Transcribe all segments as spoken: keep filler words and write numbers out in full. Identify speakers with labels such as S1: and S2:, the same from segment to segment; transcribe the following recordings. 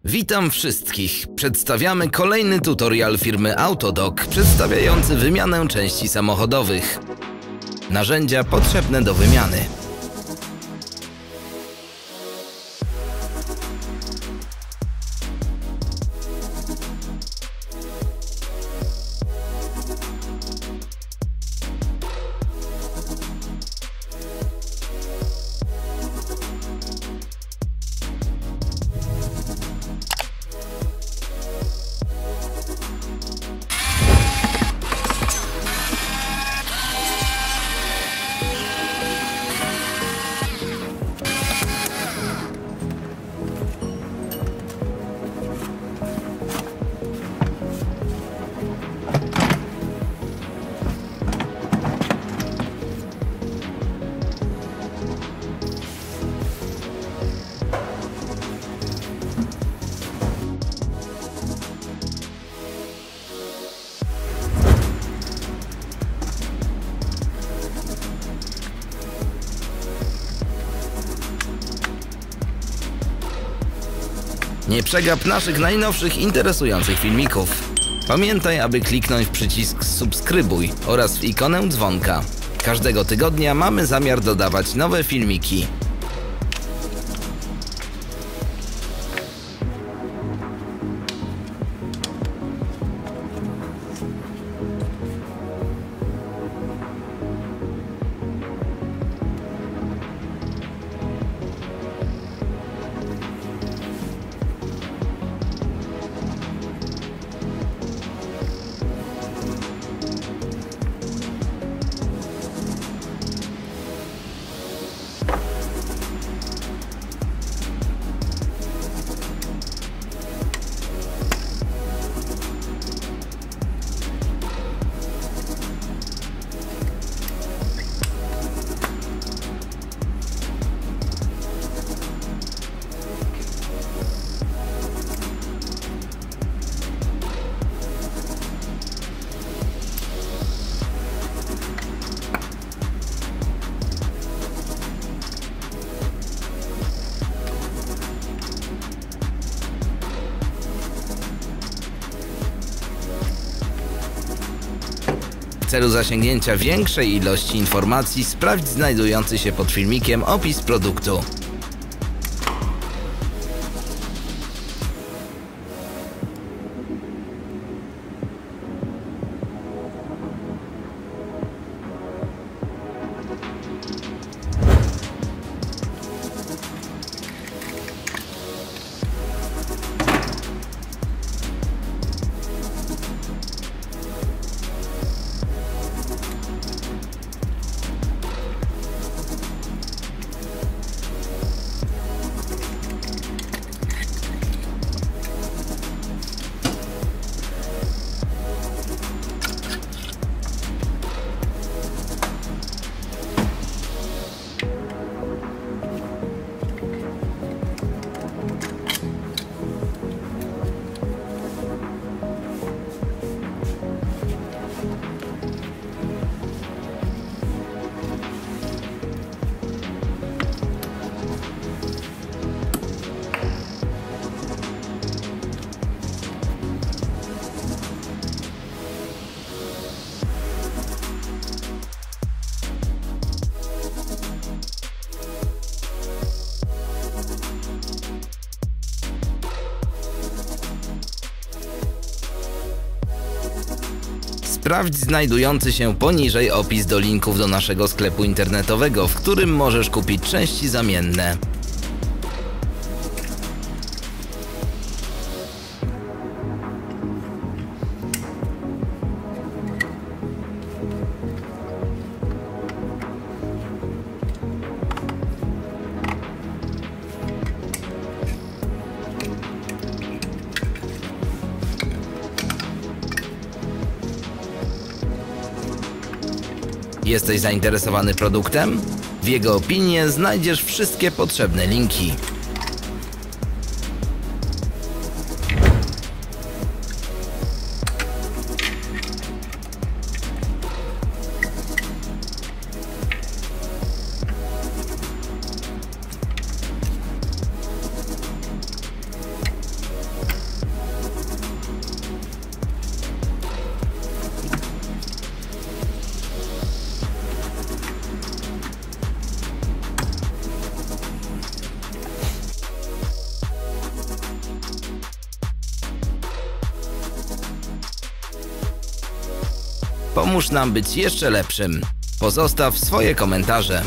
S1: Witam wszystkich. Przedstawiamy kolejny tutorial firmy Autodoc przedstawiający wymianę części samochodowych. Narzędzia potrzebne do wymiany. Nie przegap naszych najnowszych interesujących filmików. Pamiętaj, aby kliknąć w przycisk subskrybuj oraz w ikonę dzwonka. Każdego tygodnia mamy zamiar dodawać nowe filmiki. W celu zasięgnięcia większej ilości informacji sprawdź znajdujący się pod filmikiem opis produktu. Sprawdź znajdujący się poniżej opis do linków do naszego sklepu internetowego, w którym możesz kupić części zamienne. Jesteś zainteresowany produktem? W jego opinie znajdziesz wszystkie potrzebne linki. Pomóż nam być jeszcze lepszym. Pozostaw swoje komentarze.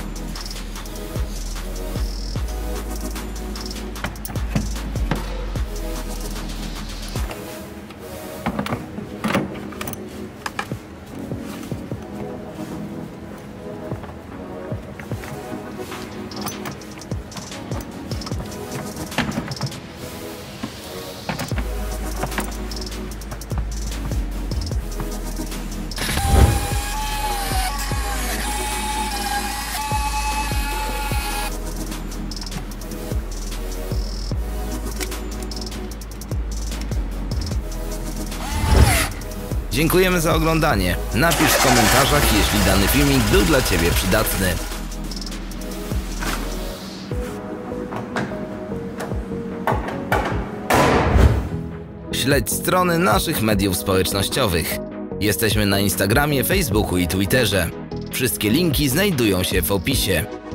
S1: Dziękujemy za oglądanie. Napisz w komentarzach, jeśli dany filmik był dla Ciebie przydatny. Śledź strony naszych mediów społecznościowych. Jesteśmy na Instagramie, Facebooku i Twitterze. Wszystkie linki znajdują się w opisie.